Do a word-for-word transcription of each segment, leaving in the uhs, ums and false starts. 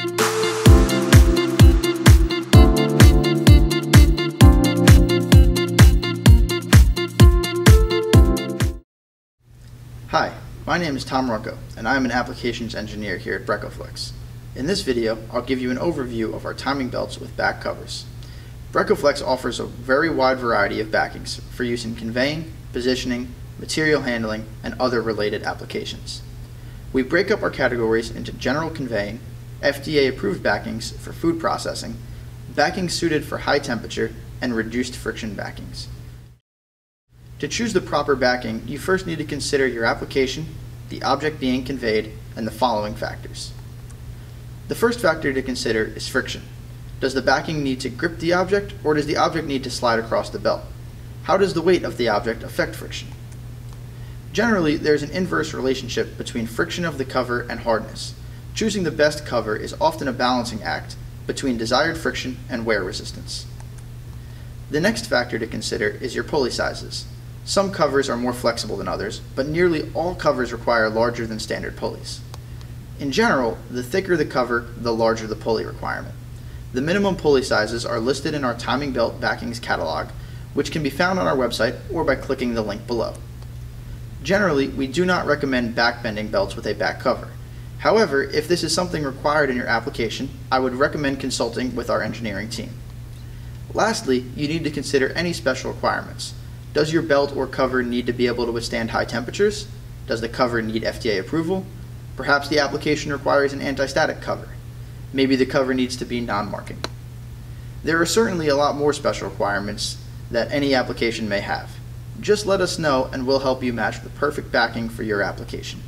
Hi, my name is Tom Runco, and I am an applications engineer here at BRECOflex. In this video, I'll give you an overview of our timing belts with back covers. BRECOflex offers a very wide variety of backings for use in conveying, positioning, material handling, and other related applications. We break up our categories into general conveying, F D A-approved backings for food processing, backings suited for high temperature, and reduced friction backings. To choose the proper backing, you first need to consider your application, the object being conveyed, and the following factors. The first factor to consider is friction. Does the backing need to grip the object, or does the object need to slide across the belt? How does the weight of the object affect friction? Generally, there is an inverse relationship between friction of the cover and hardness. Choosing the best cover is often a balancing act between desired friction and wear resistance. The next factor to consider is your pulley sizes. Some covers are more flexible than others, but nearly all covers require larger than standard pulleys. In general, the thicker the cover, the larger the pulley requirement. The minimum pulley sizes are listed in our timing belt backings catalog, which can be found on our website or by clicking the link below. Generally, we do not recommend backbending belts with a back cover. However, if this is something required in your application, I would recommend consulting with our engineering team. Lastly, you need to consider any special requirements. Does your belt or cover need to be able to withstand high temperatures? Does the cover need F D A approval? Perhaps the application requires an anti-static cover. Maybe the cover needs to be non-marking. There are certainly a lot more special requirements that any application may have. Just let us know and we'll help you match the perfect backing for your application.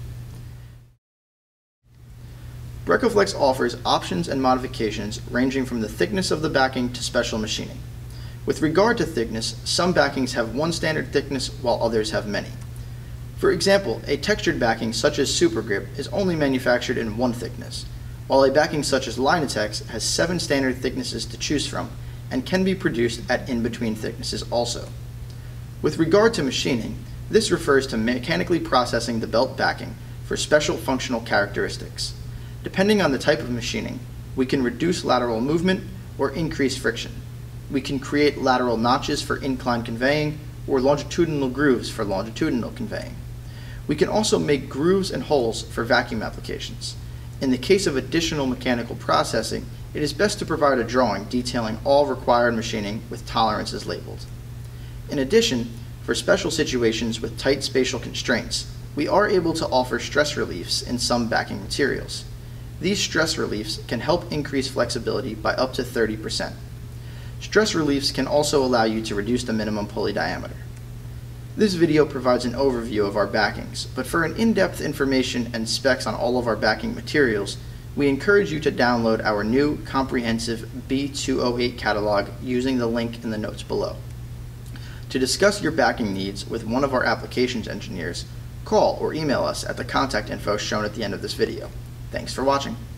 BRECOflex offers options and modifications ranging from the thickness of the backing to special machining. With regard to thickness, some backings have one standard thickness while others have many. For example, a textured backing such as Super Grip is only manufactured in one thickness, while a backing such as Linatex has seven standard thicknesses to choose from and can be produced at in-between thicknesses also. With regard to machining, this refers to mechanically processing the belt backing for special functional characteristics. Depending on the type of machining, we can reduce lateral movement or increase friction. We can create lateral notches for incline conveying or longitudinal grooves for longitudinal conveying. We can also make grooves and holes for vacuum applications. In the case of additional mechanical processing, it is best to provide a drawing detailing all required machining with tolerances labeled. In addition, for special situations with tight spatial constraints, we are able to offer stress reliefs in some backing materials. These stress reliefs can help increase flexibility by up to thirty percent. Stress reliefs can also allow you to reduce the minimum pulley diameter. This video provides an overview of our backings, but for an in-depth information and specs on all of our backing materials, we encourage you to download our new comprehensive B two oh eight catalog using the link in the notes below. To discuss your backing needs with one of our applications engineers, call or email us at the contact info shown at the end of this video. Thanks for watching.